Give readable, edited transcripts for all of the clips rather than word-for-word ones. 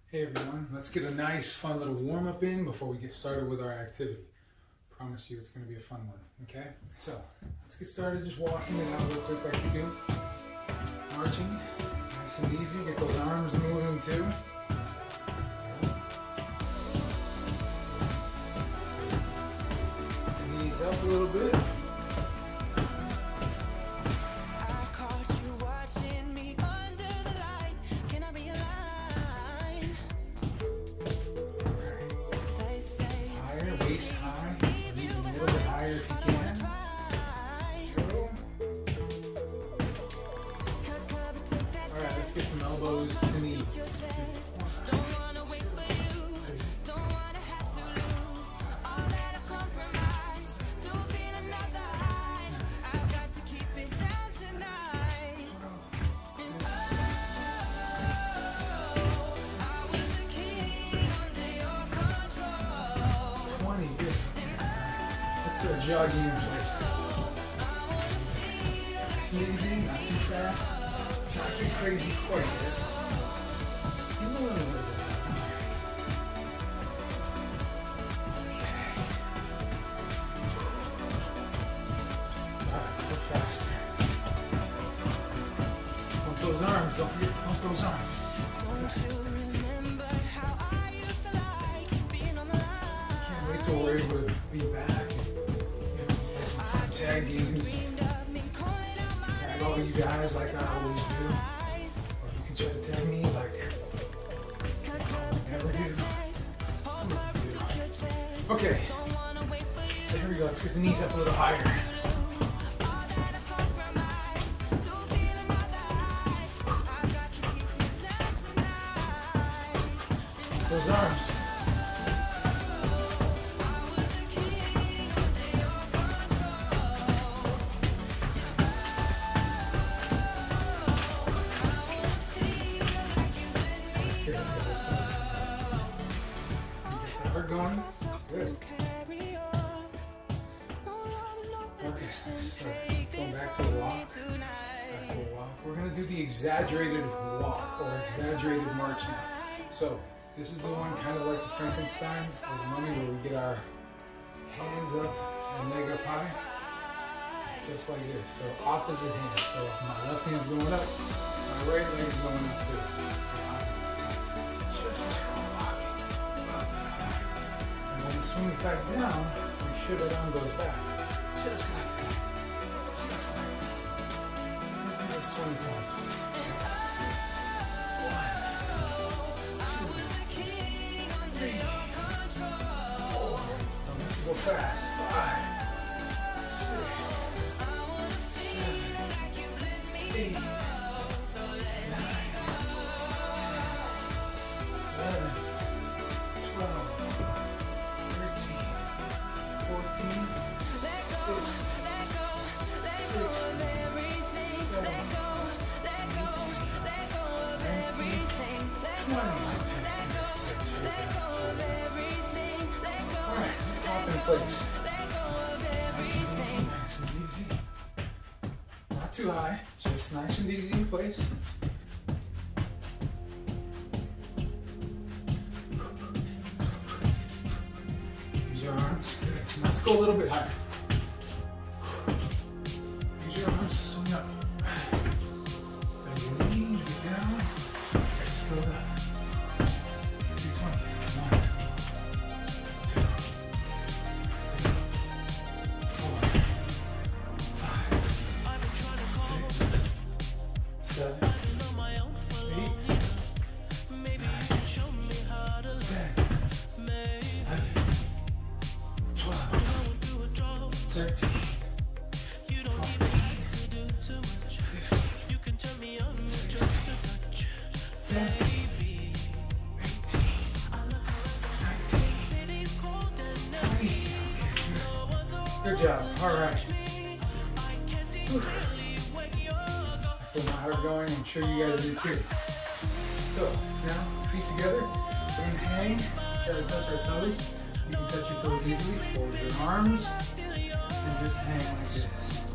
Hey everyone, let's get a nice fun little warm-up in before we get started with our activity. Promise you it's going to be a fun one, okay? So, let's get started just walking it out real quick like we do. Marching, nice and easy, get those arms moving too. Knees up a little bit. Waist high, maybe a little bit higher if you can. Go. Alright, let's get some elbows to knees. Jogging in place. Nice and easy, not too fast, not too crazy quite yet. Give a little bit. Alright, go faster. Pump those arms, don't forget to pump those arms. Can't wait till we're able to be back. Tag games. Tag all you guys like I always do. Or you can try to tag me like I never do. Okay. So here we go. Let's get the knees up a little higher. Those arms. Going. Good. Okay, so going back to a walk. We're going to do the exaggerated walk or exaggerated march now. So this is the one kind of like the Frankenstein or the mummy where we get our hands up and leg up high. Just like this. So opposite hand. So my left hand's going up, my right leg's going up too. Just swings back down, make sure that arm goes back. Just like that. Just like that. Let's do this 20 times. 1, 2, 3, 4. Let's go fast. 5, 6, 7, 8, 9, 11, 12. 14, 15, 16, 17, 20. Alright, let's hop in place. Nice and easy. Not too high, just nice and easy in place. Use your arms. Good. Let's go a little bit higher. Use your arms to swing up. Bend your knees, get down. Explode up. 220. 1, 2, 3, 4, 5, 6, 7, 8, 9, 10, 12, 13, 14, 15, 16, 17, 18, 19, 20. Good job. All right. I feel my heart going. I'm sure you guys do too. So now, feet together. We're gonna hang. Try to touch our toes. You can touch your toes easily. Fold your arms and just hang like this.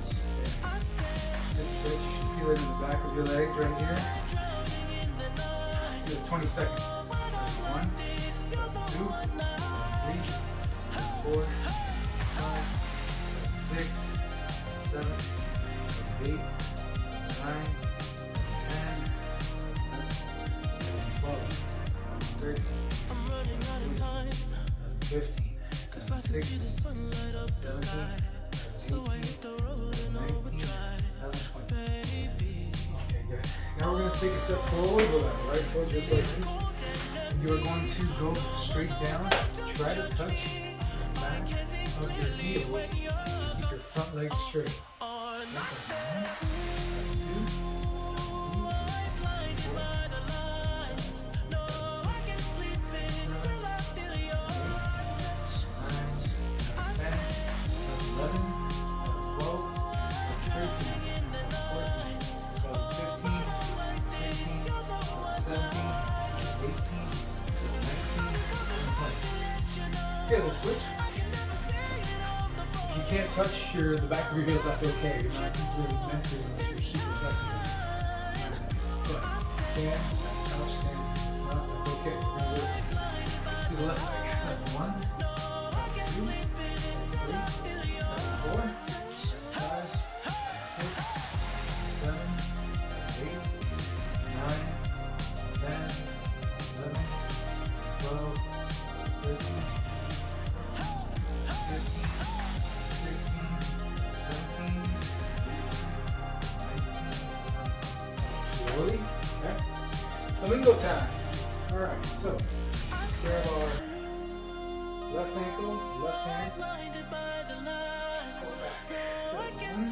Good stretch. You should feel it in the back of your legs right here. Do it 20 seconds. 4, 5, 6, 7, 8, 9, 10, 12, 13, 15, 16, 17, 18, 19, 20. Okay, good. Now we're going to take a step forward with our right foot just like this. You're going to go straight down. Try to touch the back of your heels. Keep your front leg straight. Okay, let's switch. If you can't touch the back of your heels, that's okay. You're not really meant to unless you're super flexible. But can, couch, stand, no, that's okay. We're going to work to the left leg. That's 1, 2, 3, 4, 5, 6, 7, 8, 9, 10, 11, 12, 13, slowly. Okay. Flamingo time. Alright, so grab our left ankle, left hand. Pull back. 1, 2,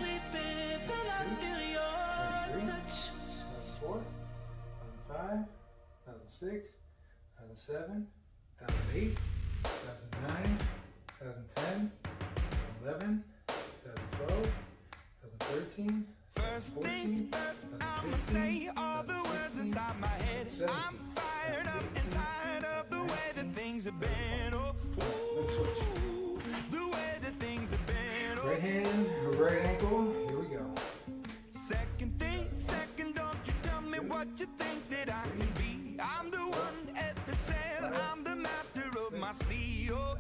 2004, 2005, 2006, 2007, 2008, 2009, 2010, 2011, 2012, 2013. First things first, I'ma say all the words inside my head. I'm fired up and tired of the way that things have been. Oh, let's switch. The way that things have been. Right hand, right ankle. Here we go. Second thing, second, don't you tell me what you think that I can be. I'm the one at the sail. I'm the master of my sea. Oh,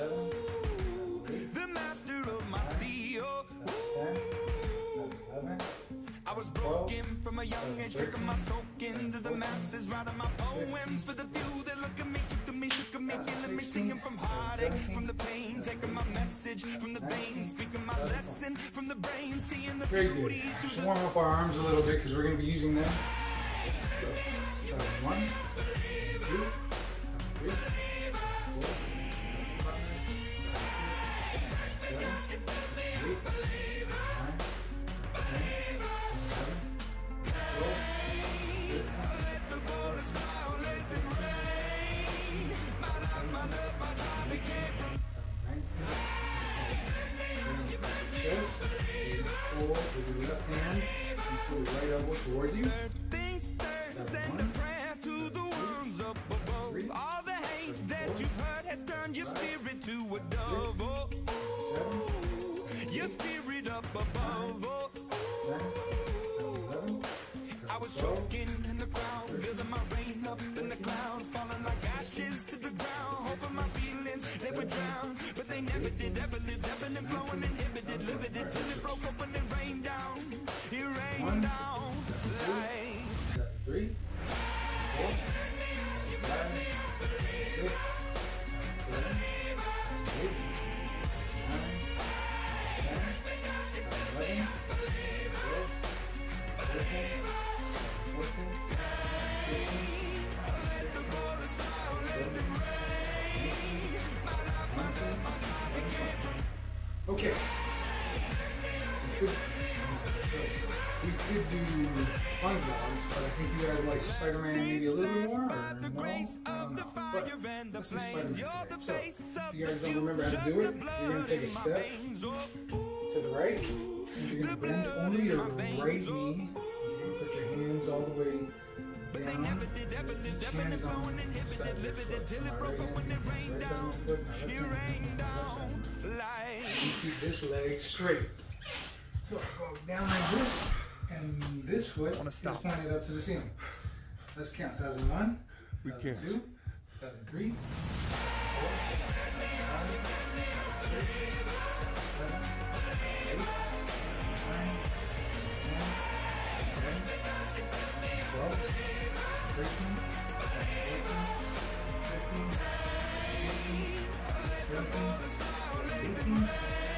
the master of my sea. Oh, I was broken from a young age, taking my soak into the masses, writing my poems for the few that look at me, took to me, shook at me, feeling me, singing from heartache, from the pain, taking my message from the veins, speaking my lesson from the brain, seeing the beauty through the... warm up our arms a little bit because we're going to be using them. So 1, 2, 3, 4, 5, 6, 7, 8, 9, 4 with your left hand, you pull your right elbow towards you. Send a prayer to the ones up above. All the hate that you've heard has turned your spirit to a dove. Oh, your spirit up above. Oh, I was choking in the crowd, building my rain up in the cloud, falling like ashes to the ground, hoping my feelings they would drown, but they never did. Ever lived, ebbing and flowing, inhibited, limited, till it broke open and rained down. It rained down like 3, 4, 5, 6, 7, 8, 9, 10, 11, 12, 13, 14, 15, 16, okay. We could do SpongeBob, but I think you guys like Spider-Man maybe a little bit more, or no? I don't know. But let's do Spider-Man today. So, if you guys don't remember how to do it, you're going to take a step to the right, and you're going to bend only your right knee. You're going to put your hands all the way down. Each hand is on the side of your foot. So my right hand is right side of my foot, my left hand is on the left side. You keep this leg straight. So go down like this, and this foot is pointed up to the ceiling. Let's count. That's 1, 2, 1003, 4, 5, 6, 7, 8, 9, 10, 11, 12, 13, 14, 15, 16, 17, 18, 19,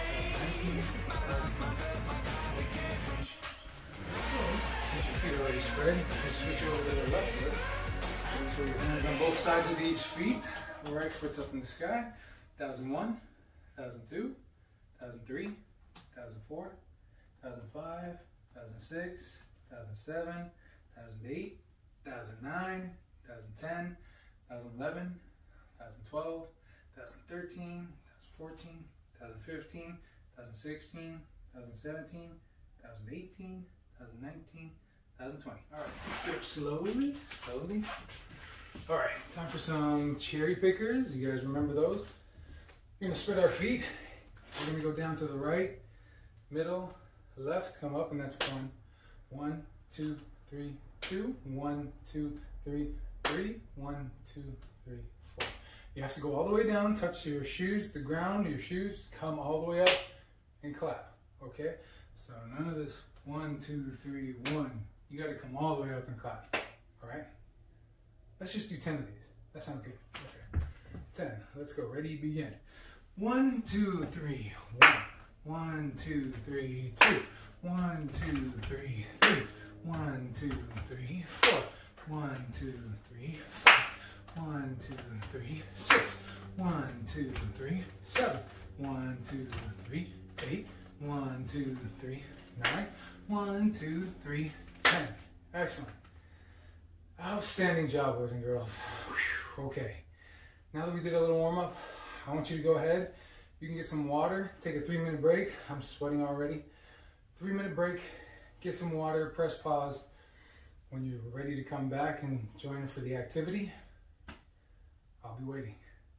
since your feet are already spread, just switch over to the left foot. So your hands on both sides of these feet. The right foot's up in the sky. 1001, 1002, 1003, 1004, 1005, 1006, 2007, 2008, 2009, 2010, 2011, 2012, 2013, 2014, 2015, 2016, 2017, 2018, 2019, 2020. All right, let's get up slowly, slowly. All right, time for some cherry pickers. You guys remember those? We're gonna spread our feet. We're gonna go down to the right, middle, left, come up, and that's 1, 1, 2, 3, 2, 1, 2, 3, 3, 1, 2, 3, 4. You have to go all the way down, touch your shoes, the ground, your shoes, come all the way up and clap, okay? So none of this 1, 2, 3, 1. You gotta come all the way up and clap, all right? Let's just do 10 of these. That sounds good. Okay. 10, let's go, ready, begin. 1, 2, 3, 1. 1, 2, 3, 2. 1, 2, 3, 3. 1, 2, 3, 4. 1, 2, 3, 5. 1, 2, 3, 6. 1, 2, 3, 7. 1, 2, 3, 8. 1, 2, 3, 9. 1, 2, 3, 10. Excellent. Outstanding job, boys and girls. Whew. Okay. Now that we did a little warm up, I want you to go ahead. You can get some water, take a 3-minute break. I'm sweating already. 3-minute break, get some water, press pause. When you're ready to come back and join for the activity, I'll be waiting.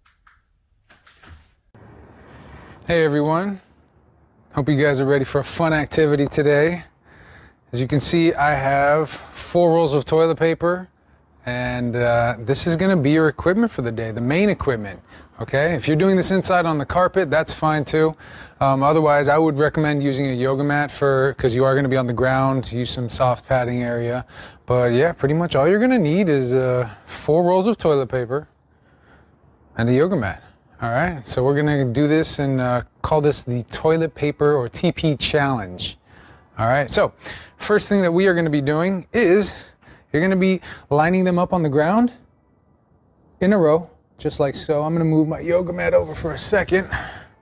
Hey everyone. Hope you guys are ready for a fun activity today. As you can see, I have 4 rolls of toilet paper, and this is going to be your equipment for the day, the main equipment. Okay, if you're doing this inside on the carpet, that's fine too. Otherwise, I would recommend using a yoga mat because you are going to be on the ground. Use some soft padding area. But yeah, pretty much all you're going to need is 4 rolls of toilet paper and a yoga mat. All right, so we're going to do this and call this the toilet paper or TP challenge. All right, so first thing that we are going to be doing is you're going to be lining them up on the ground in a row, just like so. I'm going to move my yoga mat over for a second.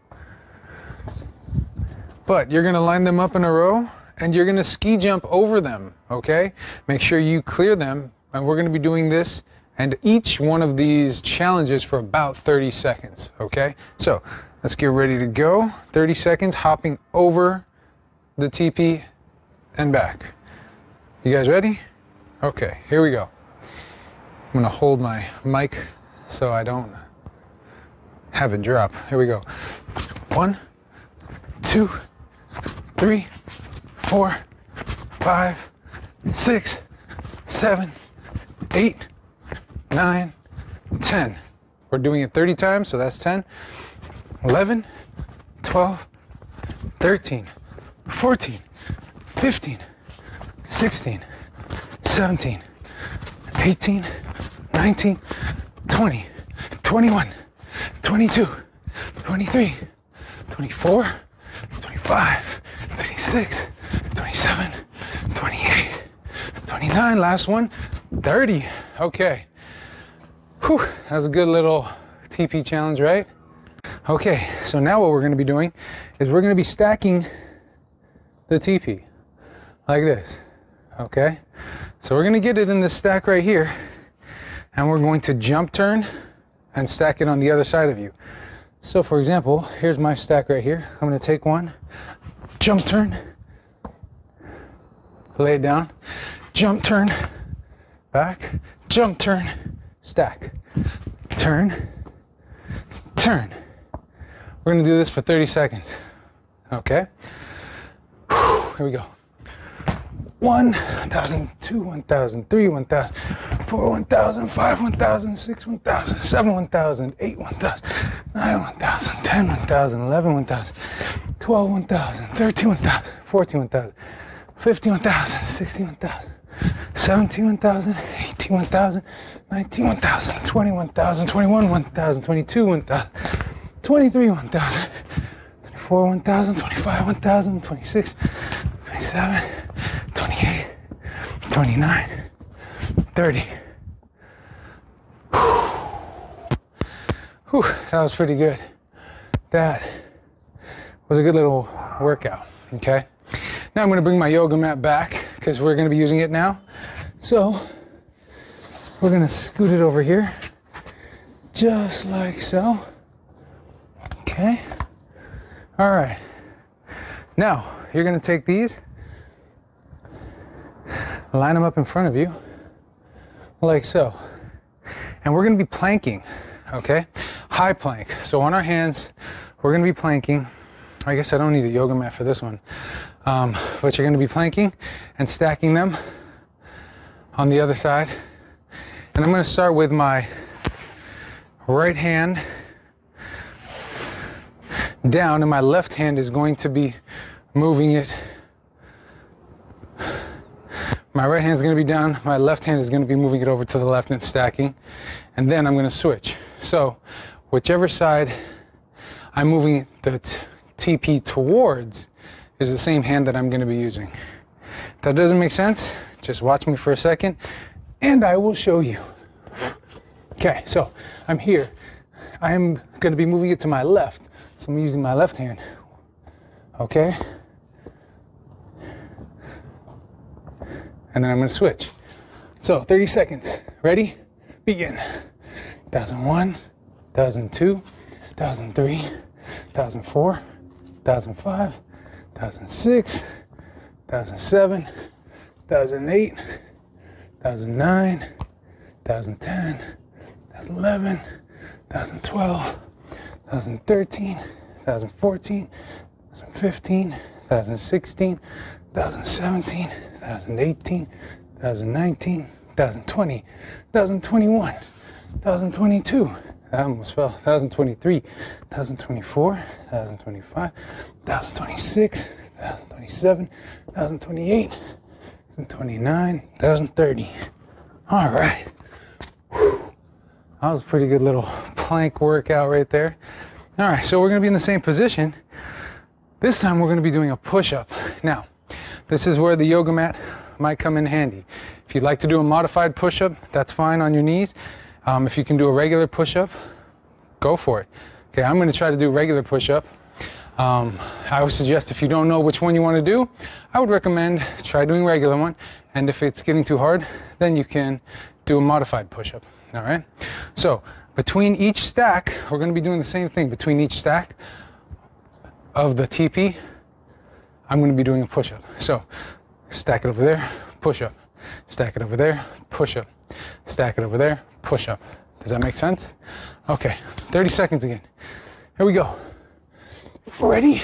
But you're going to line them up in a row and you're going to ski jump over them, okay? Make sure you clear them, and we're going to be doing this and each one of these challenges for about 30 seconds, okay? So let's get ready to go. 30 seconds hopping over the TP and back. You guys ready? Okay, here we go. I'm gonna hold my mic so I don't have it drop. Here we go. 1, 2, 3, 4, 5, 6, 7, 8, 9, 10. We're doing it 30 times, so that's 10. 11, 12, 13, 14, 15, 16, 17, 18, 19, 20, 21, 22, 23, 24, 25, 26, 27, 28, 29, last one, 30. Okay. Whew, that was a good little TP challenge, right? Okay, so now what we're going to be doing is we're going to be stacking the TP like this, okay? So we're going to get it in this stack right here, and we're going to jump turn and stack it on the other side of you. So for example, here's my stack right here. I'm going to take one, jump turn, lay it down, jump turn, back, jump turn, stack, turn, turn. We're going to do this for 30 seconds, okay? Whew, here we go. 1,000, 2, 1,000, 3, 1,000, 4, 1,000, 5, 1,000, 6, 1,000, 7, 1,000, 8, 1,000, 9, 1,000, 10, 1,000, 11, 1,000, 12, 1,000, 13, 1,000, 14, 1,000, 15, 1,000, 16, 1,000, 17, 1,000, 18, 1,000, 19, 1,000, 20, 1,000, 21, 1,000, 22, 1,000, 23, 1,000, 24, 1,000, 25, 1,000, 26, 27, 28, 29, 30. Whew, that was pretty good. That was a good little workout, okay? Now I'm gonna bring my yoga mat back because we're gonna be using it now. So we're gonna scoot it over here, just like so. Okay, all right. Now you're gonna take these, line them up in front of you, like so. And we're gonna be planking, okay? High plank. So on our hands, we're gonna be planking. I guess I don't need a yoga mat for this one. But you're gonna be planking and stacking them on the other side. And I'm gonna start with my right hand down, and my left hand is going to be moving it. My right hand is going to be down, my left hand is going to be moving it over to the left and stacking, and then I'm going to switch. So whichever side I'm moving the TP towards is the same hand that I'm going to be using. If that doesn't make sense, just watch me for a second and I will show you. Okay, so I'm here. I'm going to be moving it to my left, so I'm using my left hand. Okay? And then I'm going to switch. So 30 seconds. Ready? Begin. 1,001, 1,002, 1,003, 1,004, 1,005, 1,006, 1,007, 1,008, 1,009, 1,010, 1,011, 1,012, 1,013, 1,014, 1,015, 1,016, 1,017, 1,018, 1,019, 1,020, 1,021, 1,022, I almost fell, 1,023, 1,024, 1,025, 1,026, 1,027, 1,028, 1,029, 1,030. All right. Whew. That was a pretty good little plank workout right there. All right, so we're gonna be in the same position. This time we're gonna be doing a push-up. Now, this is where the yoga mat might come in handy. If you'd like to do a modified push-up, that's fine on your knees. If you can do a regular push-up, go for it. Okay, I'm gonna try to do regular push-up. I would suggest if you don't know which one you wanna do, I would recommend try doing regular one. And if it's getting too hard, then you can do a modified push-up, all right? So between each stack, we're gonna be doing the same thing. Between each stack of the TP, I'm gonna be doing a push-up. So stack it over there, push up. Stack it over there, push up. Stack it over there, push up. Does that make sense? Okay, 30 seconds again. Here we go. Ready?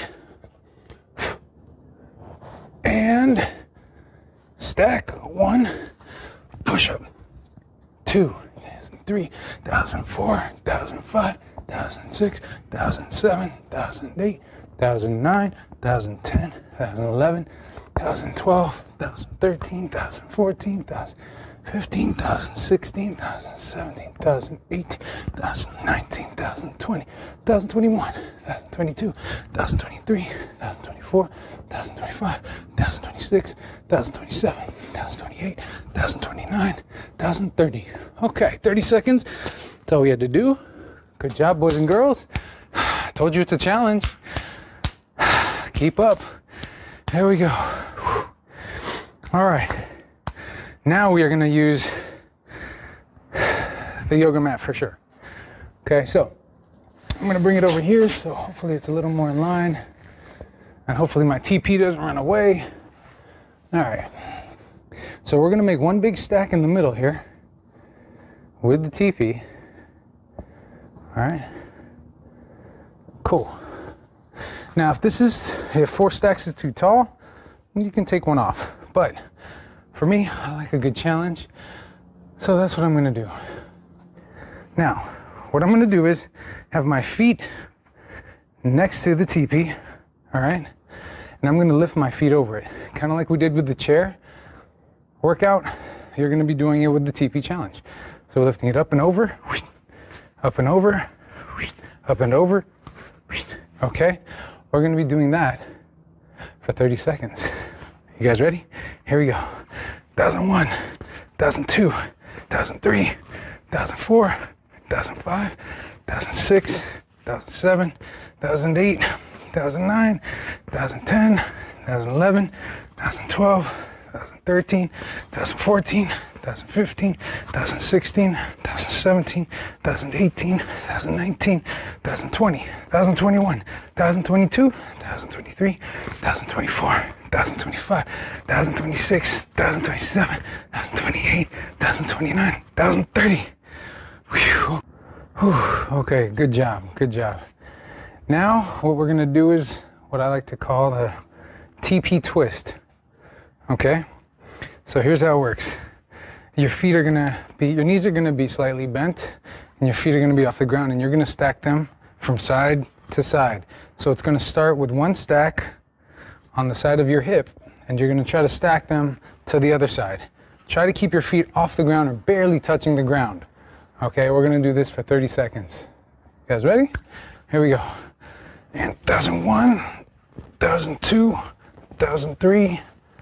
And stack. 1, push up. 2, 3, 1,004, 1,005, 1,006, 1,007, 1,008, 1,009, 1,010, 1,011, 1,012, 1,013, 1,014, 1,015, 1,016, 1,017, 1,018, 1,019, 1,020, 1,021, 1,022, 1,023, 1,024, 1,025, 1,026, 1,027, 1,028, 1,029, 1,030. Okay, 30 seconds. That's all we had to do. Good job, boys and girls. I told you it's a challenge. Keep up. There we go. Whew. All right. Now we are going to use the yoga mat for sure. Okay, so I'm going to bring it over here, so hopefully it's a little more in line. And hopefully my TP doesn't run away. All right. So we're going to make one big stack in the middle here with the TP. All right. Cool. Now, if 4 stacks is too tall, you can take one off. But for me, I like a good challenge. So that's what I'm gonna do. Now, what I'm gonna do is have my feet next to the teepee, all right? And I'm gonna lift my feet over it, kind of like we did with the chair workout. You're gonna be doing it with the teepee challenge. So we're lifting it up and over, up and over, up and over, okay? We're gonna be doing that for 30 seconds. You guys ready? Here we go. 1001, 1002, 1003, 1004, 1005, 1006, 1007, 1008, 1009, 2010, 2011, 2012, 2013, 2014, 2015, 2016, 2017, 2018, 2019, 2020, 2021, 2022, 2023, 2024, 2025, 2026, 2027, 2028, 2029, 2030. Whew. Whew. Okay, good job, good job. Now, what we're gonna do is what I like to call the TP twist. Okay? So here's how it works. Your knees are gonna be slightly bent, and your feet are gonna be off the ground, and you're gonna stack them from side to side. So it's gonna start with one stack on the side of your hip, and you're gonna try to stack them to the other side. Try to keep your feet off the ground or barely touching the ground. Okay, we're gonna do this for 30 seconds. You guys ready? Here we go. And 1001, 1002, 1003,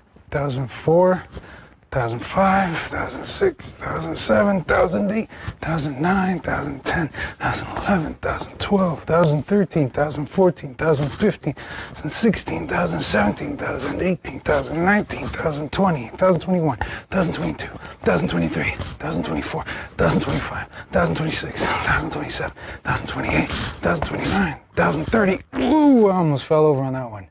1004, 1005, 1006, 1007, 1008, 1009, 1010, 2011, 2012, 2013, 2014, 2015, 2016, 2017, 2018, 2019, 2020, 2021, 2022, 2023, 2024, 2025, 2026, 2027, 2028, 2029, 2030. Ooh, I almost fell over on that one.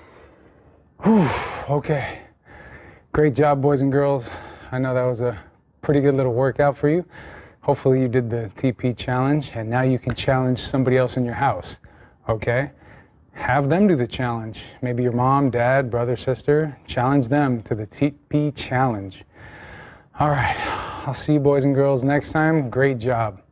Whew, okay. Great job, boys and girls. I know that was a pretty good little workout for you. Hopefully you did the TP challenge, and now you can challenge somebody else in your house, okay? Have them do the challenge. Maybe your mom, dad, brother, sister. Challenge them to the TP challenge. All right, I'll see you boys and girls next time. Great job.